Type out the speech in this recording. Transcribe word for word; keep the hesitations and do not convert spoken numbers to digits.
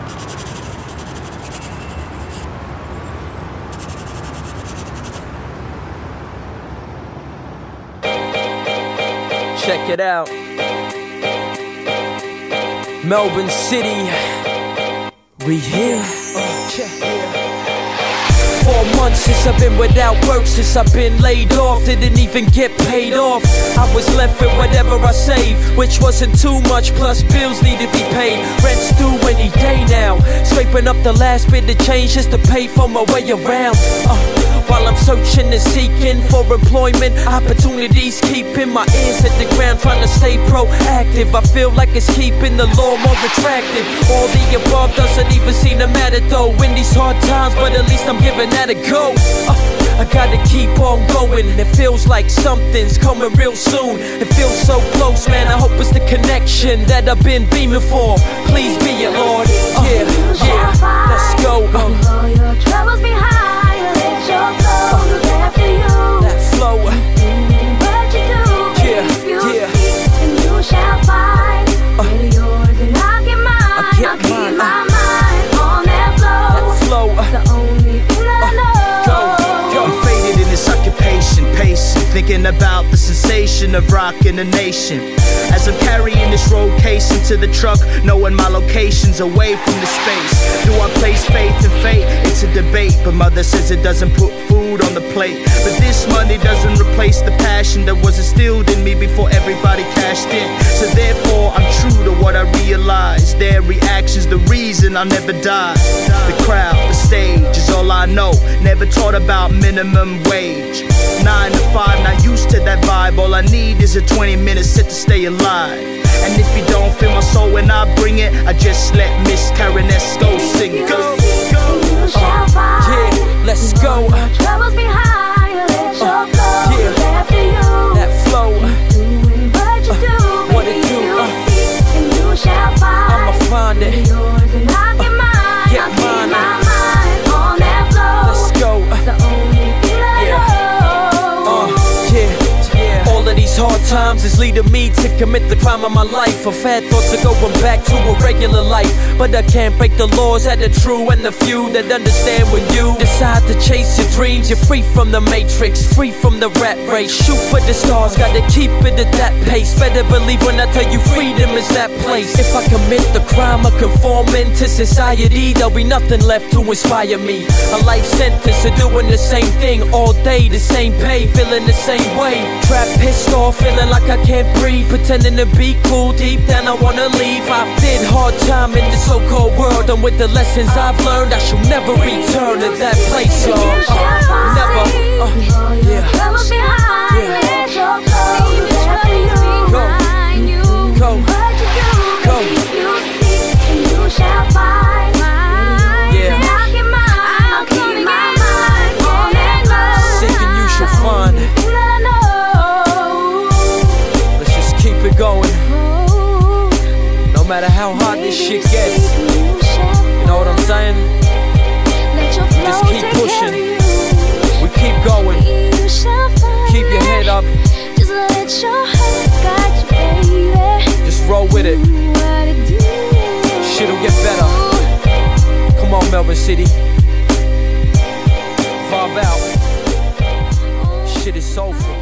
Check it out. Melbourne City, we here. Four months since I've been without work, since I've been laid off, didn't even get paid off. I was left with whatever I saved, which wasn't too much, plus bills need to be paid. Rent's due any day now, scraping up the last bit of change just to pay for my way around. uh, While I'm searching and seeking for employment, opportunities keeping my ears at the ground, trying to stay proactive. I feel like it's keeping the law more attractive. All the above doesn't even seem to matter though in these hard times, but at least I'm giving that a go. uh, I gotta keep on going. It feels like something's coming real soon. It feels so close, man. I hope it's the connection that I've been beaming for. Please be it, Lord. uh, Yeah, yeah, let's go. uh, all your troubles behind, let your flow look after you. That flow, uh, What you do, Yeah, if you yeah. seek, and you shall find. Get yours and I'll get mine. I'll get I'll keep mine. my mind on that flow. that flow. uh, The only thing that I know. I'm faded in this occupation, pacing, thinking about the sensation of rocking the nation. As I'm carrying this road case into the truck, knowing my location's away from the space. Do I place faith in fate? It's a debate, but mother says it doesn't put food on the plate. But this money doesn't replace the passion that was instilled in me before everybody cashed in. So therefore, I'm true to what I realize. Their reaction's the reason I'll never die. The crowd, the stage is all I know. Never taught about minimum wage. Nine to five, not used to that vibe. All I need is a twenty minute set to stay alive. And if you don't feel my soul when I bring it, I just let Miss Karanesco sing it. Go, go. You shall find. Yeah, let's go. All your troubles behind, let your flow yeah. look after you. That flow, uh, Doing what you do, what baby, it do, you uh. seek, and you shall find. I'ma find it. Get yours and I'll get mine. get I'll keep mine. my mind on that flow. Let's go. uh, The only thing that Yeah. I know. Uh, yeah, yeah. All of these hard times is leading me to commit the crime of my life. I've had thoughts of going back to a regular life, but I can't break the laws of the true and the few that understand when you decide to chase your dreams. You're free from the matrix, free from the rat race. Shoot for the stars, gotta keep it at that pace. Better believe when I tell you freedom is that place. If I commit the crime of conforming to society, there'll be nothing left to inspire me. A life sentence of doing the same thing all day, the same pay, feeling the same way. Trapped, pissed off, feeling like I can't breathe, pretending to be cool, deep down I wanna leave. I did hard time in this so-called world, and with the lessons I've learned, I shall never return to that place, y'all. Uh, never, uh, yeah. Troubles behind, Yeah. let your flow look after you. Go. Go. What you do, Go. baby, you seek, and you shall find. Yeah. And I'll get mine, I'll keep my mind on that flow. Seeking you shall find. Thing that I know. Let's just keep it going, no matter how hard this shit gets. You know what I'm saying? Just keep pushing. We keep going. Keep your head up. Just let your heart guide you, baby. Just roll with it. What it do. Shit'll get better. Come on, Melbourne City. Vibe out. Shit is soulful.